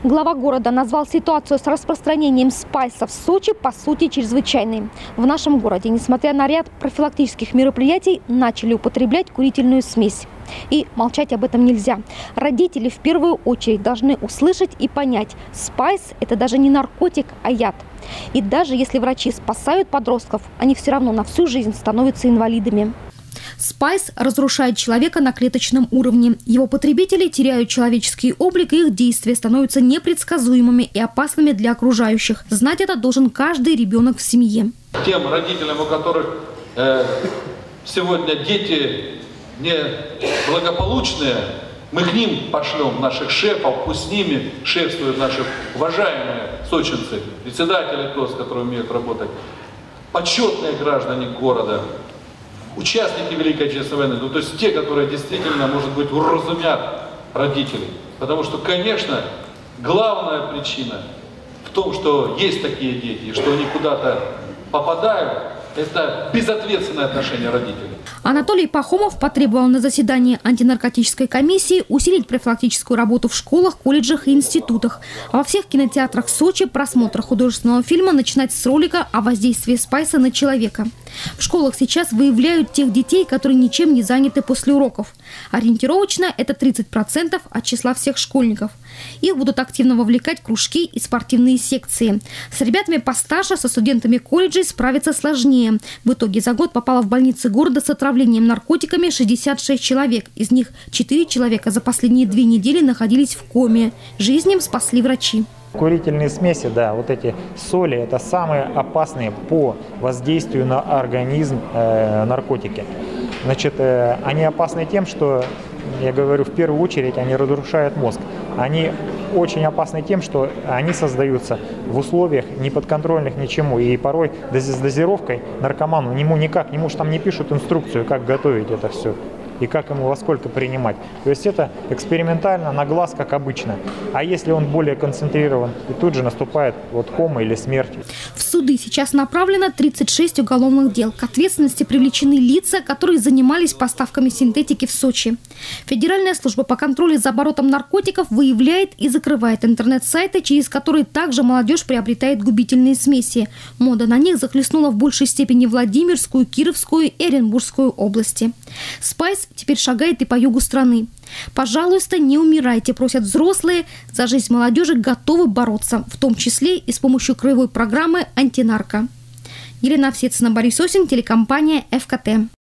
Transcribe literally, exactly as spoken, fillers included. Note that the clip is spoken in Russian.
Глава города назвал ситуацию с распространением спайса в Сочи по сути чрезвычайной. В нашем городе, несмотря на ряд профилактических мероприятий, начали употреблять курительную смесь. И молчать об этом нельзя. Родители в первую очередь должны услышать и понять, спайс – это даже не наркотик, а яд. И даже если врачи спасают подростков, они все равно на всю жизнь становятся инвалидами. Спайс разрушает человека на клеточном уровне. Его потребители теряют человеческий облик, и их действия становятся непредсказуемыми и опасными для окружающих. Знать это должен каждый ребенок в семье. Тем родителям, у которых э, сегодня дети неблагополучные, мы к ним пошлем наших шефов, пусть с ними шефствуют наши уважаемые сочинцы, председатели ТОС, которые умеют работать, почетные граждане города, участники Великой Отечественной войны, ну, то есть те, которые действительно, может быть, уразумят родителей. Потому что, конечно, главная причина в том, что есть такие дети, и что они куда-то попадают, это безответственное отношение родителей. Анатолий Пахомов потребовал на заседании антинаркотической комиссии усилить профилактическую работу в школах, колледжах и институтах. А во всех кинотеатрах Сочи просмотр художественного фильма начинать с ролика о воздействии спайса на человека. В школах сейчас выявляют тех детей, которые ничем не заняты после уроков. Ориентировочно это тридцать процентов от числа всех школьников. Их будут активно вовлекать кружки и спортивные секции. С ребятами постарше, со студентами колледжей справиться сложнее. В итоге за год попало в больницы города с отравлением наркотиками шестьдесят шесть человек. Из них четыре человека за последние две недели находились в коме. Жизнь им спасли врачи. Курительные смеси, да, вот эти соли, это самые опасные по воздействию на организм э, наркотики. Значит, э, они опасны тем, что, я говорю, в первую очередь они разрушают мозг. Они очень опасны тем, что они создаются в условиях неподконтрольных ничему. И порой с дозировкой наркоману ему никак, ему же там не пишут инструкцию, как готовить это все. И как ему во сколько принимать. То есть это экспериментально, на глаз, как обычно. А если он более концентрирован, и тут же наступает вот кома или смерть. В суды сейчас направлено тридцать шесть уголовных дел. К ответственности привлечены лица, которые занимались поставками синтетики в Сочи. Федеральная служба по контролю за оборотом наркотиков выявляет и закрывает интернет-сайты, через которые также молодежь приобретает губительные смеси. Мода на них захлестнула в большей степени Владимирскую, Кировскую и Оренбургскую области. Спайс теперь шагает и по югу страны. Пожалуйста, не умирайте, просят взрослые. За жизнь молодежи готовы бороться, в том числе и с помощью краевой программы «Антинарко». Елена Овсецина, Борис Осин, телекомпания ФКТ.